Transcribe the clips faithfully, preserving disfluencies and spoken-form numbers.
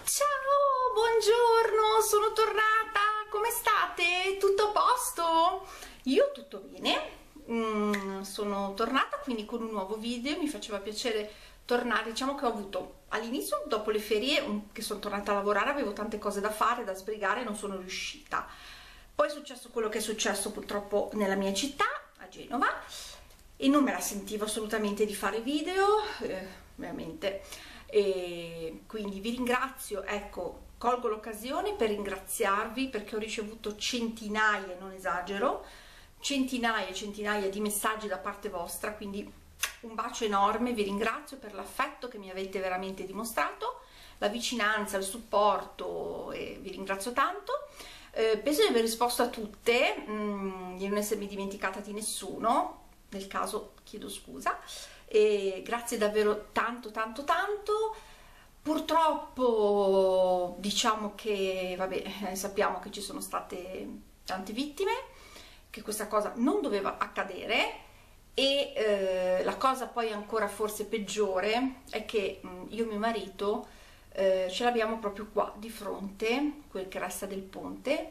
Ciao, buongiorno, sono tornata, come state? Tutto a posto? Io tutto bene, mm, sono tornata quindi con un nuovo video, mi faceva piacere tornare. Diciamo che ho avuto all'inizio, dopo le ferie um, che sono tornata a lavorare, avevo tante cose da fare, da sbrigare e non sono riuscita. Poi è successo quello che è successo purtroppo nella mia città, a Genova, e non me la sentivo assolutamente di fare video, eh, veramente. E quindi vi ringrazio, ecco, colgo l'occasione per ringraziarvi perché ho ricevuto centinaia, non esagero, centinaia e centinaia di messaggi da parte vostra, quindi un bacio enorme, vi ringrazio per l'affetto che mi avete veramente dimostrato, la vicinanza, il supporto, e vi ringrazio tanto. Eh, penso di aver risposto a tutte, mh, di non essermi dimenticata di nessuno, nel caso chiedo scusa. E grazie davvero tanto tanto tanto. Purtroppo diciamo che vabbè, sappiamo che ci sono state tante vittime, che questa cosa non doveva accadere, e eh, la cosa poi ancora forse peggiore è che mh, io e mio marito eh, ce l'abbiamo proprio qua di fronte, quel che resta del ponte,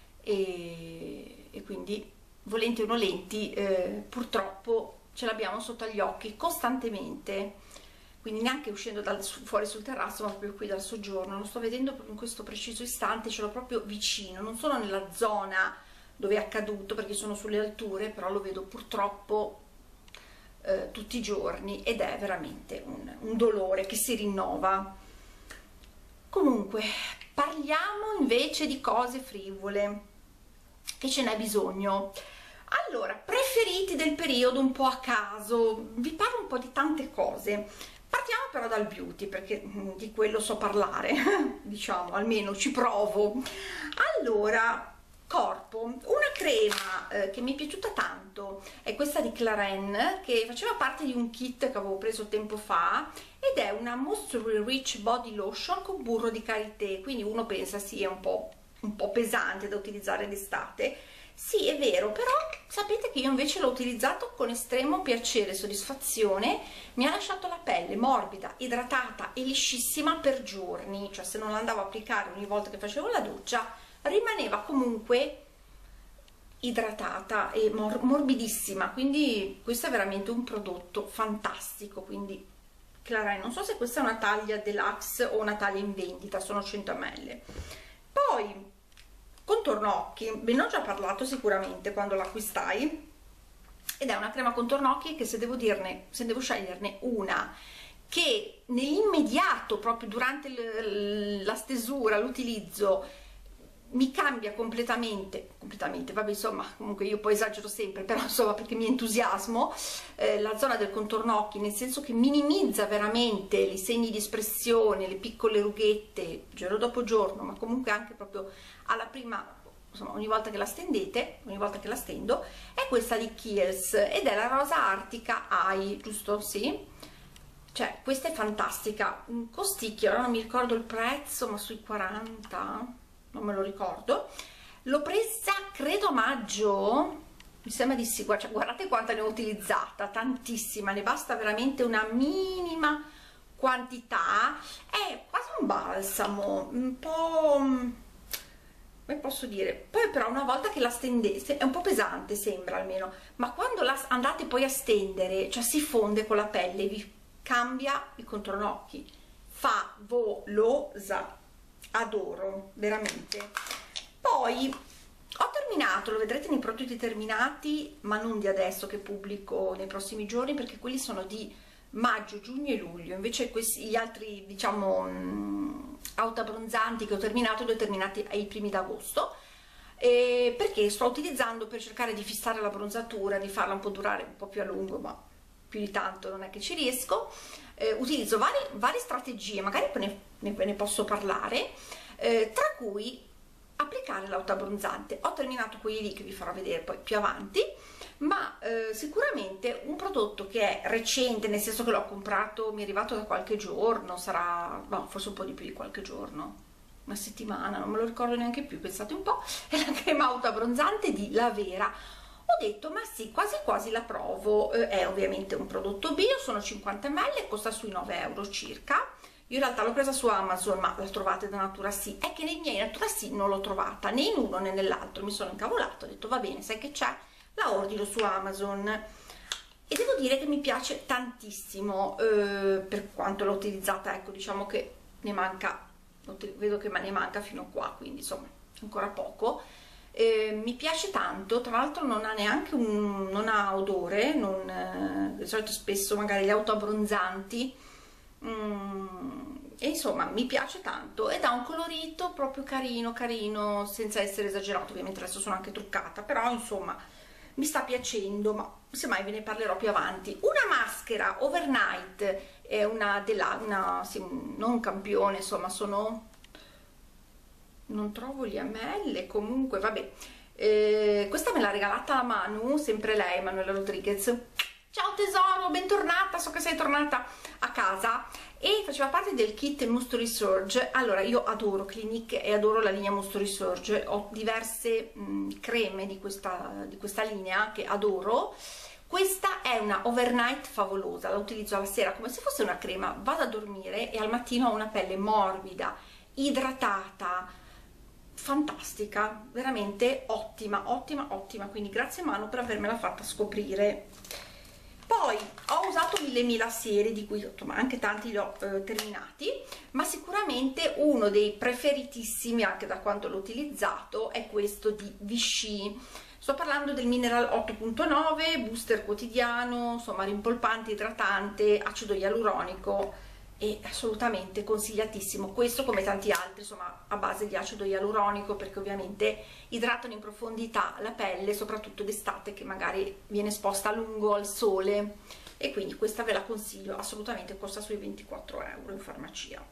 e, e quindi volenti o nolenti eh, purtroppo ce l'abbiamo sotto agli occhi costantemente, quindi neanche uscendo dal, fuori sul terrazzo, ma proprio qui dal soggiorno. Lo sto vedendo proprio in questo preciso istante, ce l'ho proprio vicino, non sono nella zona dove è accaduto perché sono sulle alture, però lo vedo purtroppo eh, tutti i giorni ed è veramente un, un dolore che si rinnova. Comunque parliamo invece di cose frivole, che ce n'è bisogno. Allora, preferiti del periodo un po' a caso, vi parlo un po' di tante cose. Partiamo però dal beauty, perché di quello so parlare, diciamo, almeno ci provo. Allora, corpo, una crema eh, che mi è piaciuta tanto è questa di Clarins, che faceva parte di un kit che avevo preso tempo fa, ed è una Moisture Rich Body Lotion con burro di karité, quindi uno pensa sì, è un po', un po' pesante da utilizzare d'estate. Sì, è vero, però sapete che io invece l'ho utilizzato con estremo piacere e soddisfazione. Mi ha lasciato la pelle morbida, idratata e liscissima per giorni, cioè se non l'andavo a applicare ogni volta che facevo la doccia rimaneva comunque idratata e mor morbidissima, quindi questo è veramente un prodotto fantastico. Quindi Clarins, non so se questa è una taglia deluxe o una taglia in vendita, sono cento millilitri. Poi contorno occhi, ve ne ho già parlato sicuramente quando l'acquistai, ed è una crema contorno occhi che, se devo dirne, se devo sceglierne una che nell'immediato, proprio durante la stesura, l'utilizzo, mi cambia completamente, completamente, vabbè, insomma, comunque io poi esagero sempre, però insomma, perché mi entusiasmo, eh, la zona del contorno occhi, nel senso che minimizza veramente i segni di espressione, le piccole rughette, giorno dopo giorno, ma comunque anche proprio alla prima, insomma, ogni volta che la stendete, ogni volta che la stendo, è questa di Kiehl's, ed è la rosa artica Eye, giusto? Sì? Cioè, questa è fantastica, costicchia, ora non mi ricordo il prezzo, ma sui quaranta, non me lo ricordo. L'ho presa credo a maggio, mi sembra di sì. Cioè, guardate quanta ne ho utilizzata, tantissima, ne basta veramente una minima quantità. È quasi un balsamo, un po', come posso dire, poi però una volta che la stendete è un po' pesante, sembra almeno, ma quando la andate poi a stendere, cioè si fonde con la pelle, vi cambia il contorno occhi, favolosa, adoro veramente. Poi ho terminato, lo vedrete nei prodotti terminati, ma non di adesso, che pubblico nei prossimi giorni, perché quelli sono di maggio, giugno e luglio. Invece questi, gli altri, diciamo, mh, autoabbronzanti che ho terminato, li ho terminati ai primi d'agosto, eh, perché sto utilizzando per cercare di fissare la bronzatura, di farla un po' durare un po' più a lungo, ma più di tanto non è che ci riesco. Eh, utilizzo varie, varie strategie, magari ne, ne, ne posso parlare, eh, tra cui applicare l'autoabbronzante. Ho terminato quelli lì che vi farò vedere poi più avanti, ma eh, sicuramente un prodotto che è recente, nel senso che l'ho comprato, mi è arrivato da qualche giorno, sarà no, forse un po' di più di qualche giorno, una settimana, non me lo ricordo neanche più, pensate un po', è la crema autoabbronzante di La Vera. Ho detto ma sì, quasi quasi la provo. Eh, è ovviamente un prodotto bio, sono cinquanta millilitri, costa sui nove euro circa. Io in realtà l'ho presa su Amazon, ma la trovate da Naturasi. È che nei miei Naturasi non l'ho trovata né in uno né nell'altro. Mi sono incavolata, ho detto va bene, sai che c'è, la ordino su Amazon. E devo dire che mi piace tantissimo, eh, per quanto l'ho utilizzata. Ecco, diciamo che ne manca, vedo che ne manca fino a qua, quindi insomma ancora poco. Eh, mi piace tanto, tra l'altro non ha neanche un, non ha odore, non, eh, di solito spesso magari le auto abbronzanti, mm, e insomma mi piace tanto ed ha un colorito proprio carino carino, senza essere esagerato. Ovviamente adesso sono anche truccata, però insomma mi sta piacendo, ma semmai ve ne parlerò più avanti. Una maschera overnight è una della una sì, non un campione, insomma sono, non trovo gli ml, comunque vabbè, eh, questa me l'ha regalata la Manu, sempre lei, Emanuela Rodriguez. Ciao tesoro, bentornata, so che sei tornata a casa, e faceva parte del kit Mousse Resurge. Allora, io adoro Clinique e adoro la linea Mousse Resurge, ho diverse mh, creme di questa, di questa linea che adoro. Questa è una overnight favolosa, la utilizzo alla sera come se fosse una crema, vado a dormire e al mattino ho una pelle morbida, idratata, fantastica, veramente ottima, ottima, ottima, quindi grazie Manu per avermela fatta scoprire. Poi ho usato mille mila serie, di cui ma anche tanti li ho eh, terminati, ma sicuramente uno dei preferitissimi, anche da quanto l'ho utilizzato, è questo di Vichy. Sto parlando del Mineral otto punto nove, booster quotidiano, insomma rimpolpante, idratante, acido ialuronico, e assolutamente consigliatissimo. Questo come tanti altri, insomma a base di acido ialuronico, perché ovviamente idratano in profondità la pelle, soprattutto d'estate che magari viene esposta a lungo al sole, e quindi questa ve la consiglio assolutamente, costa sui ventiquattro euro in farmacia.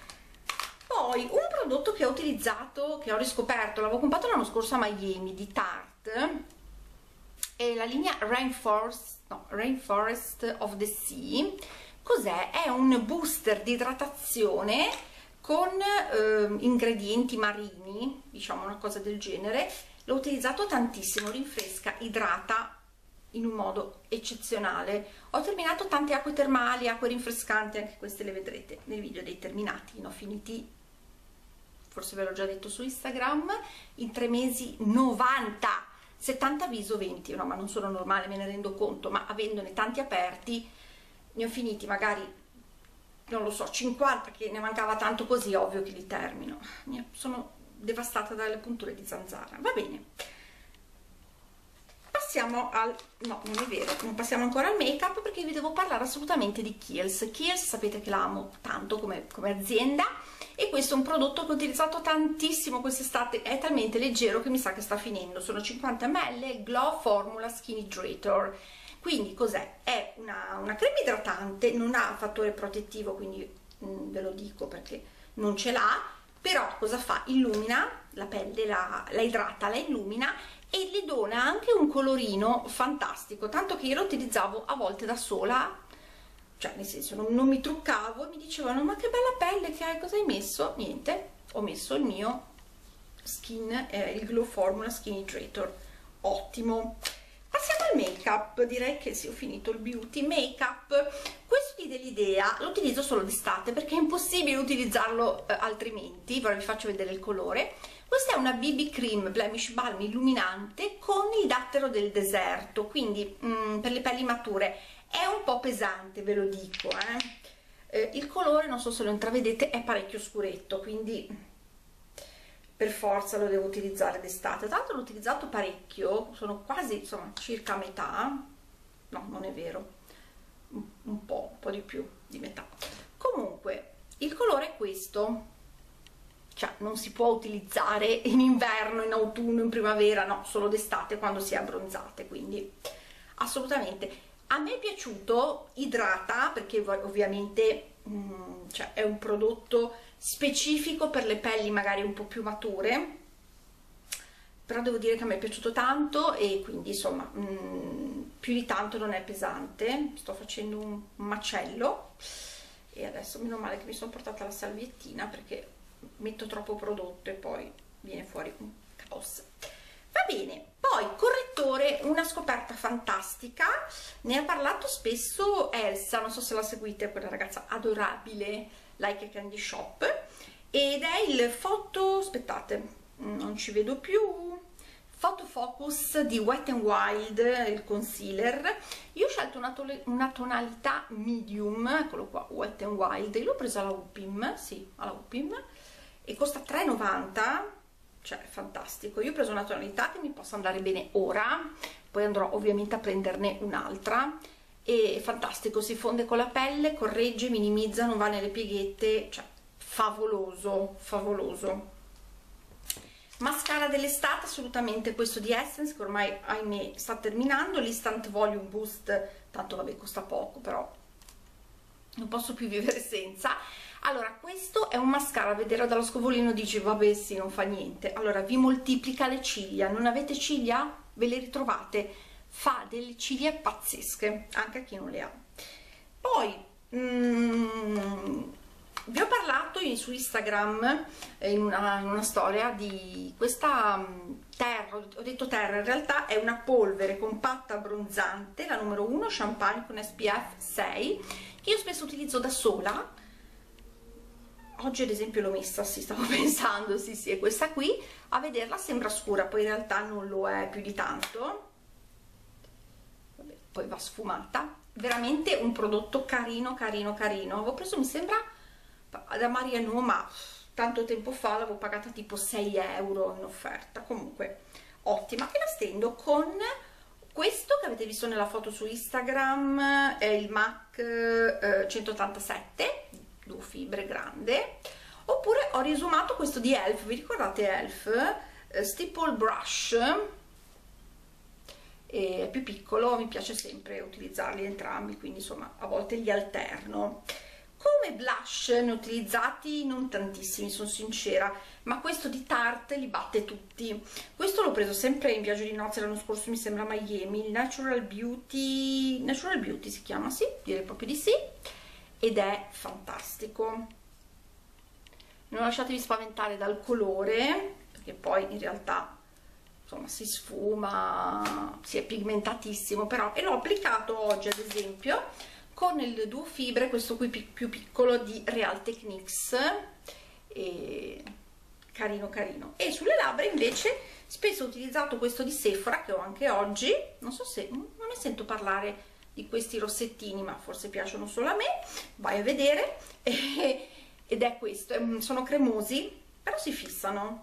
Poi un prodotto che ho utilizzato, che ho riscoperto, l'avevo comprato l'anno scorso a Miami, di Tarte, è la linea Rainforest, no, Rainforest of the Sea. Cos'è? È un booster di idratazione con eh, ingredienti marini, diciamo una cosa del genere. L'ho utilizzato tantissimo, rinfresca, idrata in un modo eccezionale. Ho terminato tante acque termali, acque rinfrescanti, anche queste le vedrete nel video dei terminati. Ne ho finiti, forse ve l'ho già detto su Instagram, in tre mesi novanta, settanta viso, venti, no, ma non sono normale, me ne rendo conto, ma avendone tanti aperti ne ho finiti magari, non lo so, cinquanta, che ne mancava tanto, così ovvio che li termino. Sono devastata dalle punture di zanzara. Va bene, passiamo al, no non è vero, non passiamo ancora al make up, perché vi devo parlare assolutamente di Kiehl's. Kiehl's sapete che la amo tanto come, come azienda, e questo è un prodotto che ho utilizzato tantissimo quest'estate, è talmente leggero che mi sa che sta finendo. Sono cinquanta millilitri, Glow Formula Skin Hydrator. Quindi cos'è? È una, una crema idratante, non ha fattore protettivo, quindi mh, ve lo dico perché non ce l'ha, però cosa fa? Illumina la pelle, la, la idrata, la illumina e le dona anche un colorino fantastico, tanto che io lo utilizzavo a volte da sola, cioè nel senso non, non mi truccavo, e mi dicevano ma che bella pelle che hai, cosa hai messo? Niente, ho messo il mio skin, eh, il Glow Formula Skin Hydrator, ottimo. Passiamo al make up, direi che sì, ho finito il beauty. Make up, questo di Delidea lo utilizzo solo d'estate perché è impossibile utilizzarlo eh, altrimenti. Ora vi faccio vedere il colore. Questa è una B B Cream Blemish Balm illuminante con il dattero del deserto, quindi mm, per le pelli mature. È un po' pesante, ve lo dico, eh. Eh, il colore, non so se lo intravedete, è parecchio scuretto, quindi per forza lo devo utilizzare d'estate. Tanto l'ho utilizzato parecchio, sono quasi, insomma, circa a metà, no, non è vero, un, un po', un po' di più di metà. Comunque, il colore è questo, cioè non si può utilizzare in inverno, in autunno, in primavera, no, solo d'estate quando si è abbronzate, quindi assolutamente. A me è piaciuto, idrata, perché ovviamente mm, cioè, è un prodotto specifico per le pelli magari un po' più mature, però devo dire che a me è piaciuto tanto, e quindi insomma mh, più di tanto non è pesante. Sto facendo un macello e adesso meno male che mi sono portata la salviettina, perché metto troppo prodotto e poi viene fuori un caos. Va bene, poi correttore, una scoperta fantastica, ne ha parlato spesso Elsa, non so se la seguite, quella ragazza adorabile Like a Candy Shop, ed è il foto, aspettate, non ci vedo più, Photo Focus di Wet n Wild, il concealer. Io ho scelto una, una tonalità medium, eccolo qua, Wet n Wild, io l'ho presa alla U P I M, sì, alla U P I M, e costa tre e novanta, cioè è fantastico. Io ho preso una tonalità che mi possa andare bene ora, poi andrò ovviamente a prenderne un'altra, e è fantastico, si fonde con la pelle, corregge, minimizza, non va nelle pieghette, cioè favoloso, favoloso. Mascara dell'estate, assolutamente questo di Essence, che ormai ahimè sta terminando, l'Instant Volume Boost, tanto vabbè costa poco, però non posso più vivere senza. Allora, questo è un mascara, a vedere dallo scovolino dici vabbè sì, non fa niente. Allora, vi moltiplica le ciglia, non avete ciglia? Ve le ritrovate, fa delle ciglia pazzesche, anche a chi non le ha. Poi, mm, vi ho parlato in, su Instagram in una, in una storia di questa um, Terra, ho detto Terra, in realtà è una polvere compatta abbronzante, la numero uno, Champagne con S P F sei, che io spesso utilizzo da sola. Oggi ad esempio l'ho messa, sì, stavo pensando, sì sì, è questa qui, a vederla sembra scura, poi in realtà non lo è più di tanto. Vabbè, poi va sfumata, veramente un prodotto carino, carino, carino. Avevo preso, mi sembra, da Maria Nu, ma tanto tempo fa l'avevo pagata tipo sei euro in offerta, comunque ottima. E la stendo con questo che avete visto nella foto su Instagram, è il MAC eh, centottantasette, due fibre, grande. Oppure ho riesumato questo di Elf, vi ricordate Elf? Eh, Stipple Brush, è più piccolo, mi piace sempre utilizzarli entrambi, quindi insomma a volte li alterno. Come blush ne ho utilizzati non tantissimi, sono sincera, ma questo di Tarte li batte tutti. Questo l'ho preso sempre in viaggio di nozze l'anno scorso, mi sembra a Miami, il Natural Beauty, Natural Beauty si chiama, sì, direi proprio di sì, ed è fantastico. Non lasciatevi spaventare dal colore, perché poi in realtà insomma si sfuma, si è pigmentatissimo, però, e l'ho applicato oggi ad esempio con il duo fibre, questo qui più piccolo di Real Techniques, e carino carino. E sulle labbra invece spesso ho utilizzato questo di Sephora, che ho anche oggi, non so se, non ne sento parlare di questi rossettini, ma forse piacciono solo a me, vai a vedere, ed è questo, sono cremosi, però si fissano,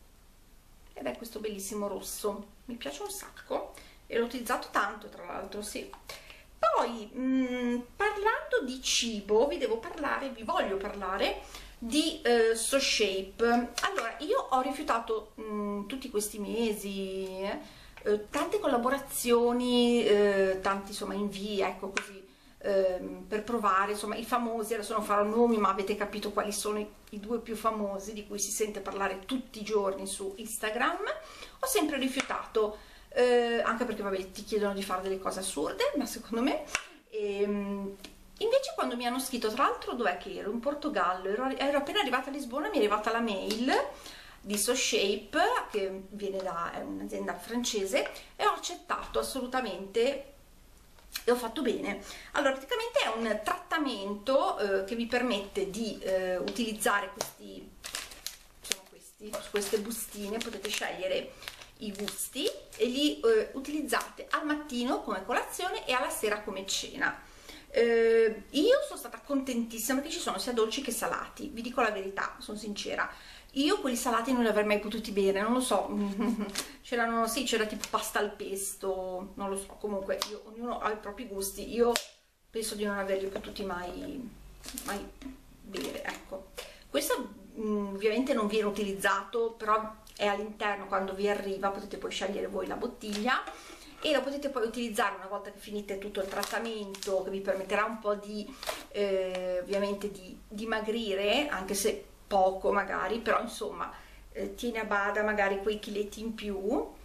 ed è questo bellissimo rosso, mi piace un sacco, e l'ho utilizzato tanto tra l'altro, sì. Poi, mh, parlando di cibo, vi devo parlare, vi voglio parlare di eh, So Shape. Allora, io ho rifiutato mh, tutti questi mesi eh, tante collaborazioni, eh, tanti insomma invii, ecco così, eh, per provare, insomma i famosi, adesso non farò nomi, ma avete capito quali sono i, i due più famosi di cui si sente parlare tutti i giorni su Instagram. Ho sempre rifiutato. Eh, anche perché vabbè ti chiedono di fare delle cose assurde, ma secondo me ehm, invece quando mi hanno scritto, tra l'altro dov'è che ero? In Portogallo, ero, ero appena arrivata a Lisbona, mi è arrivata la mail di So Shape, che viene da, è un'azienda francese, e ho accettato assolutamente e ho fatto bene. Allora, praticamente è un trattamento eh, che vi permette di eh, utilizzare questi, sono questi, queste bustine, potete scegliere i gusti e li eh, utilizzate al mattino come colazione e alla sera come cena. Eh, io sono stata contentissima perché ci sono sia dolci che salati, vi dico la verità, sono sincera. Io quelli salati non li avrei mai potuti bere, non lo so, c'erano, sì, c'era tipo pasta al pesto, non lo so, comunque io, ognuno ha i propri gusti, io penso di non averli potuti mai, mai bere, ecco. Questo mh, ovviamente non viene utilizzato, però è all'interno, quando vi arriva potete poi scegliere voi la bottiglia e lo potete poi utilizzare una volta che finite tutto il trattamento, che vi permetterà un po' di eh, ovviamente di dimagrire, anche se poco magari, però insomma eh, tiene a bada magari quei chiletti in più.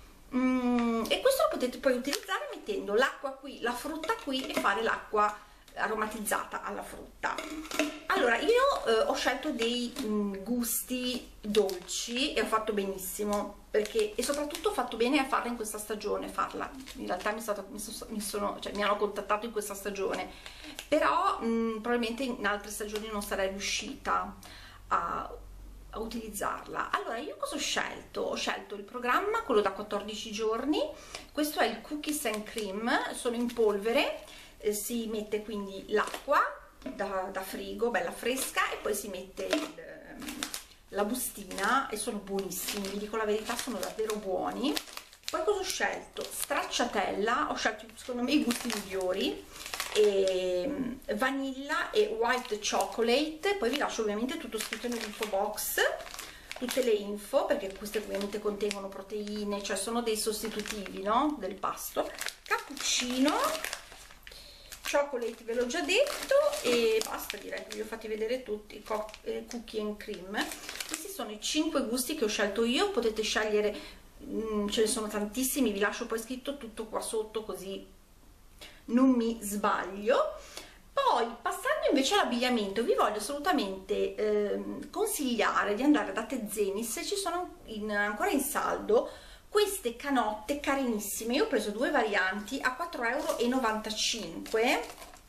Mm, e questo lo potete poi utilizzare mettendo l'acqua qui, la frutta qui, e fare l'acqua aromatizzata alla frutta. Allora io eh, ho scelto dei mh, gusti dolci e ho fatto benissimo, perché e soprattutto ho fatto bene a farla in questa stagione, farla in realtà mi, stato, mi, so, mi, sono, cioè, mi hanno contattato in questa stagione, però mh, probabilmente in altre stagioni non sarei riuscita a, a utilizzarla. Allora io cosa ho scelto? Ho scelto il programma, quello da quattordici giorni. Questo è il Cookies and Cream, sono in polvere. Eh, si mette quindi l'acqua da, da frigo, bella fresca, e poi si mette il, la bustina, e sono buonissimi, vi dico la verità, sono davvero buoni. Poi cosa ho scelto? Stracciatella, ho scelto secondo me i gusti migliori, e vanilla e white chocolate. Poi vi lascio ovviamente tutto scritto nell'info box, tutte le info, perché queste ovviamente contengono proteine, cioè sono dei sostitutivi, no? Del pasto. Cappuccino, chocolate ve l'ho già detto, e basta, direi che vi ho fatti vedere tutti. Cookie and cream, questi sono i cinque gusti che ho scelto io, potete scegliere, mh, ce ne sono tantissimi, vi lascio poi scritto tutto qua sotto così non mi sbaglio. Poi passando invece all'abbigliamento, vi voglio assolutamente eh, consigliare di andare da Tezenis, se ci sono in, ancora in saldo queste canotte carinissime. Io ho preso due varianti a quattro e novantacinque euro,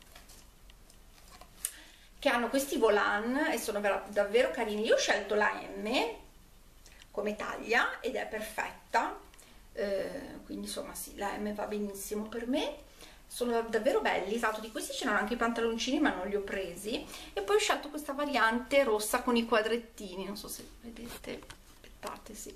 che hanno questi volant e sono davvero carini. Io ho scelto la M come taglia ed è perfetta, eh, quindi insomma sì, la M va benissimo per me. Sono davvero belli, esatto, di questi c'erano anche i pantaloncini ma non li ho presi. E poi ho scelto questa variante rossa con i quadrettini, non so se vedete, aspettate, sì,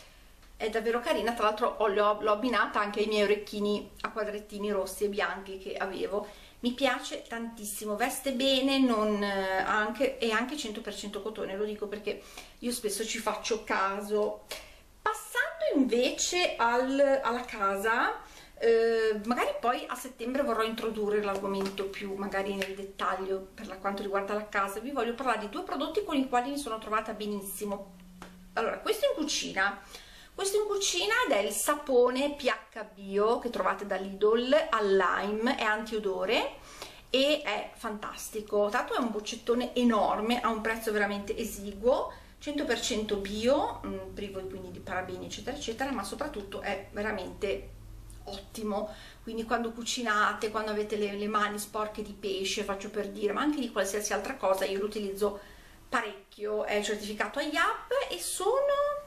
è davvero carina. Tra l'altro l'ho abbinata anche ai miei orecchini a quadrettini rossi e bianchi che avevo. Mi piace tantissimo, veste bene, non, anche, è anche cento per cento cotone, lo dico perché io spesso ci faccio caso. Passando invece al, alla casa, eh, magari poi a settembre vorrò introdurre l'argomento più magari nel dettaglio per la, quanto riguarda la casa. Vi voglio parlare di due prodotti con i quali mi sono trovata benissimo. Allora, questo in cucina. Questo in cucina ed è il sapone pH Bio che trovate da Lidl al lime, è antiodore e è fantastico. Tanto è un boccettone enorme, ha un prezzo veramente esiguo, cento per cento bio, mh, privo quindi di parabeni eccetera eccetera, ma soprattutto è veramente ottimo. Quindi quando cucinate, quando avete le, le mani sporche di pesce, faccio per dire, ma anche di qualsiasi altra cosa, io lo utilizzo parecchio. È certificato I A P e sono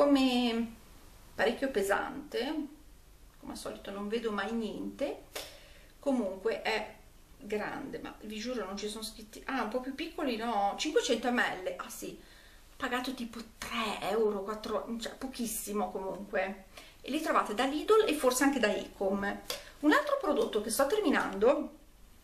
come parecchio pesante, come al solito non vedo mai niente, comunque è grande, ma vi giuro non ci sono scritti, ah un po' più piccoli, no, cinquecento millilitri, ah sì, pagato tipo tre euro, quattro, cioè pochissimo comunque, e li trovate da Lidl e forse anche da Ecom. Un altro prodotto che sto terminando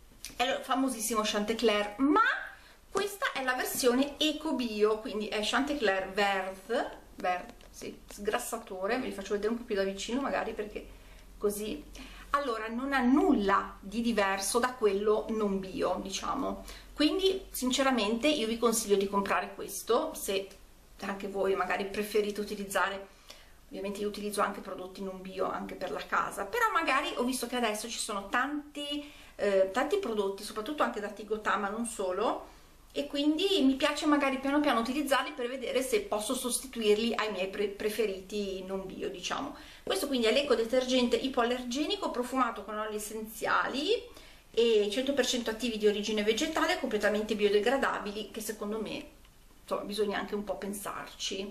è il famosissimo Chanticleer, ma questa è la versione Eco Bio, quindi è Chanticleer Vert, Vert sì, sgrassatore, ve li faccio vedere un po' più da vicino magari perché così. Allora, non ha nulla di diverso da quello non bio, diciamo, quindi sinceramente io vi consiglio di comprare questo se anche voi magari preferite utilizzare. Ovviamente io utilizzo anche prodotti non bio anche per la casa, però magari ho visto che adesso ci sono tanti, eh, tanti prodotti, soprattutto anche da Tigotà, ma non solo, e quindi mi piace magari piano piano utilizzarli per vedere se posso sostituirli ai miei pre preferiti non bio, diciamo. Questo quindi è l'ecodetergente ipoallergenico profumato con oli essenziali e cento per cento attivi di origine vegetale, completamente biodegradabili, che secondo me insomma bisogna anche un po' pensarci.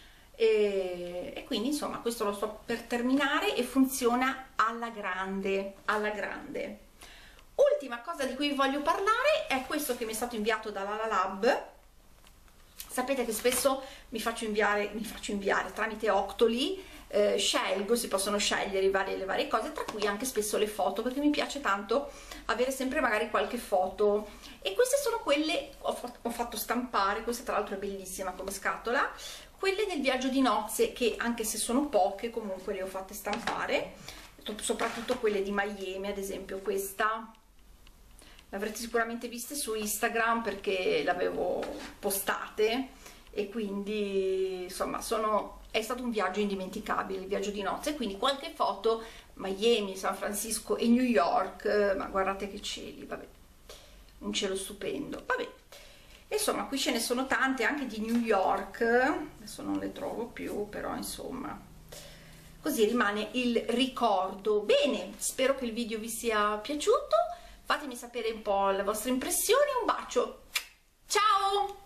E, e quindi insomma questo lo sto per terminare e funziona alla grande, alla grande. Ultima cosa di cui vi voglio parlare è questo che mi è stato inviato da Lala Lab. Sapete che spesso mi faccio inviare, mi faccio inviare tramite Octoly, eh, scelgo, si possono scegliere varie, le varie cose, tra cui anche spesso le foto, perché mi piace tanto avere sempre magari qualche foto, e queste sono quelle, ho, ho fatto stampare, questa tra l'altro è bellissima come scatola, quelle del viaggio di nozze, che anche se sono poche comunque le ho fatte stampare, soprattutto quelle di Miami, ad esempio questa l'avrete sicuramente viste su Instagram perché l'avevo postate, e quindi insomma sono, è stato un viaggio indimenticabile, il viaggio di nozze, quindi qualche foto Miami, San Francisco e New York, ma guardate che cieli, vabbè. un cielo stupendo. Vabbè, insomma, qui ce ne sono tante anche di New York, adesso non le trovo più, però insomma, così rimane il ricordo. Bene, spero che il video vi sia piaciuto, fatemi sapere un po' le vostre impressioni, un bacio, ciao!